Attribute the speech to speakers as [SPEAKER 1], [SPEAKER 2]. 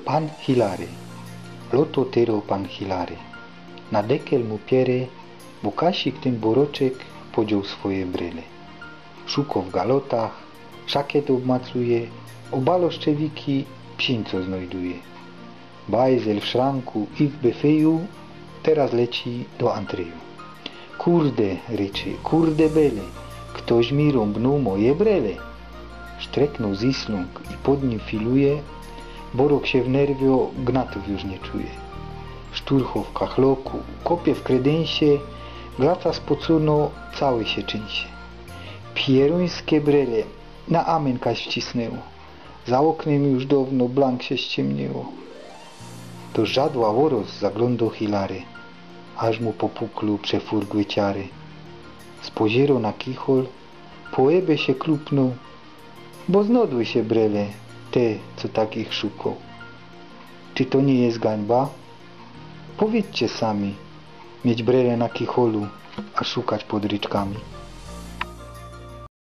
[SPEAKER 1] Pan Hilary. Loto tero pan Hilary. Na dekel mu piere, bo Kasik ten boroczek podział swoje bryle. Szuko w galotach, szakiet obmacuje, obalo szczewiki psińco znajduje. Bajzel w szranku i w befeju, teraz leci do Andrzeju. Kurde, ryczy, kurde bele, ktoś mi rąbnął moje brele. Szczreknął zisląg i pod nim filuje, Borok się wnerwio, gnatów już nie czuje. Szturcho w kachloku, kopie w kredensie, glaca spocono, cały się trzęsie. Pieruńskie brele, na amen kaś wcisnęło. Za oknem już dawno blank się ściemniło. Do żadła woros zaglądał Hilary, aż mu po puklu przefurgły ciary. Spojrzał na kichol, po łebie się klupnął, bo znodły się brele, te, co takich szukał. Czy to nie jest gańba? Powiedzcie sami, mieć brele na kicholu, a szukać pod ryczkami.